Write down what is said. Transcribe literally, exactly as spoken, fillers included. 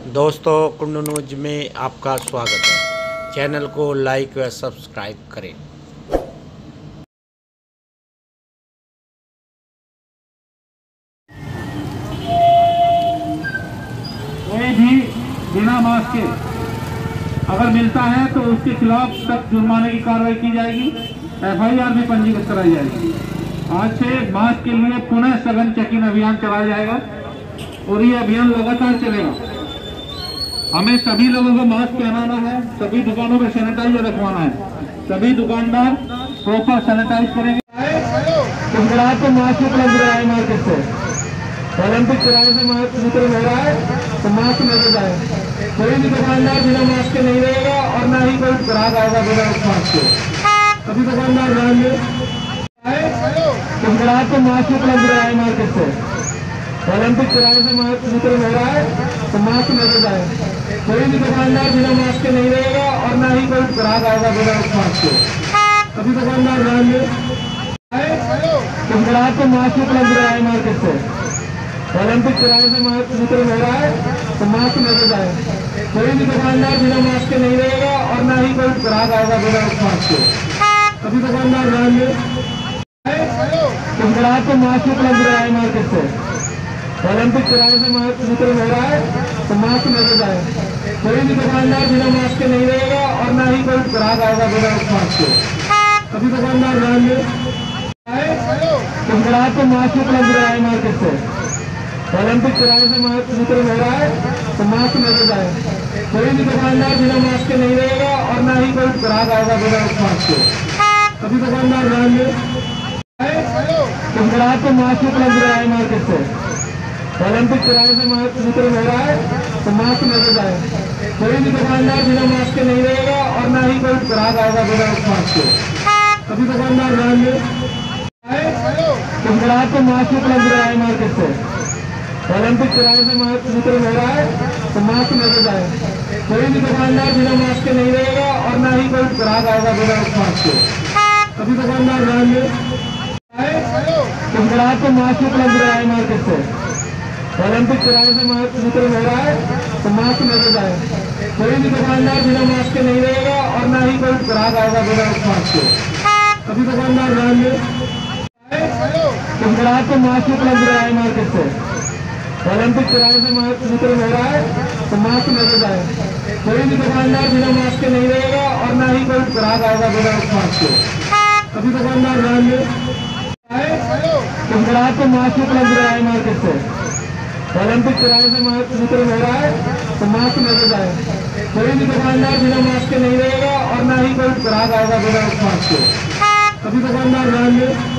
दोस्तों कुंडू न्यूज में आपका स्वागत है। चैनल को लाइक व सब्सक्राइब करें। कोई भी बिना मास्क के अगर मिलता है तो उसके खिलाफ सख्त जुर्माने की कार्रवाई की जाएगी, एफ आई आर भी पंजीकृत कराई जाएगी। आज से मास्क के लिए पुनः सघन चेकिंग अभियान चलाया जाएगा और ये अभियान लगातार चलेगा। हमें सभी लोगों को मास्क पहनाना है, सभी दुकानों पर सैनिटाइजर रखवाना है, सभी दुकानदार प्रॉपर सैनिटाइज करेंगे। इस ग्राहक को मास्क उपलब्ध कराए मार्केट से, ओलंपिक किराए से मास्क वितरण हो रहा है तो मास्क लेके जाए। कोई भी दुकानदार बिना मास्क के नहीं रहेगा और ना ही कोई ग्राहक आएगा बिना मास्क के। सभी दुकानदार रहेंगे। इस ग्राहक को मास्क उपलब्ध कराए मार्केट से, ओलंपिक किराए से मास्क वितरण हो रहा है तो मास्क लेके जाए। कोई भी दुकानदार बिना मास्क के नहीं रहेगा और ना ही कोई ग्राहक आएगा बिना मास्क के। सभी दुकानदार रहेंगे। इस ग्राहक को मास्क उपलब्ध कराए मार्केट से, ओलंपिक किराए से मास्क वितरण हो रहा है तो मास्क लेके जाए। कोई भी दुकानदार बिना मास्क के नहीं रहेगा और ना ही कोई ग्राहक आएगा बिना मास्क के। सभी दुकानदार रहेंगे। इस ग्राहक को मास्क उपलब्ध कराए मार्केट से, ओलंपिक किराए से मास्क वितरण हो रहा है तो मास्क लेके जाए। कोई भी दुकानदार बिना मास्क के नहीं रहेगा और ना ही कोई ग्राहक आएगा बिना मास्क के। सभी दुकानदार रहेंगे। इस ग्राहक को मास्क उपलब्ध कराए मार्केट से, ओलंपिक किराए से मास्क वितरण हो रहा है तो मास्क लेके जाए। कोई भी दुकानदार बिना मास्क के नहीं रहेगा और ना ही कोई ग्राहक आएगा बिना मास्क के। सभी दुकानदार रहेंगे। इस ग्राहक को मास्क उपलब्ध कराए मार्केट से, ओलंपिक किराए से मास्क वितरण हो रहा है तो मास्क लेके जाए। कोई भी दुकानदार बिना मास्क के नहीं रहेगा और ना ही कोई ग्राहक आएगा बिना मास्क के। सभी दुकानदार रहेंगे। इस ग्राहक को मास्क उपलब्ध कराए मार्केट से, ओलंपिक किराए से मास्क वितरण हो रहा है तो मास्क लेके जाए। कोई भी दुकानदार बिना मास्क के नहीं रहेगा और ना ही कोई ग्राहक आएगा बिना मास्क के। सभी दुकानदार रहेंगे। इस ग्राहक को मास्क उपलब्ध कराए मार्केट से, ओलंपिक किराए से मास्क वितरण हो रहा है तो मास्क लेके जाए। कोई भी दुकानदार बिना मास्क के नहीं रहेगा और ना ही कोई ग्राहक आएगा बिना मास्क के। सभी दुकानदार रहेंगे। इस ग्राहक को मास्क उपलब्ध कराए मार्केट से, ओलंपिक किराए से मास्क वितरण हो रहा है तो मास्क लेके जाए। कोई भी दुकानदार बिना मास्क के नहीं रहेगा और ना ही कोई ग्राहक आएगा बिना मास्क के। सभी दुकानदार रहेंगे। इस ग्राहक को मास्क उपलब्ध कराए मार्केट से, ओलंपिक किराए से मास्क वितरण हो रहा है तो मास्क लेके जाए। कोई भी दुकानदार बिना मास्क के नहीं रहेगा और ना ही कोई ग्राहक आएगा बिना मास्क के। सभी दुकानदार रहेंगे।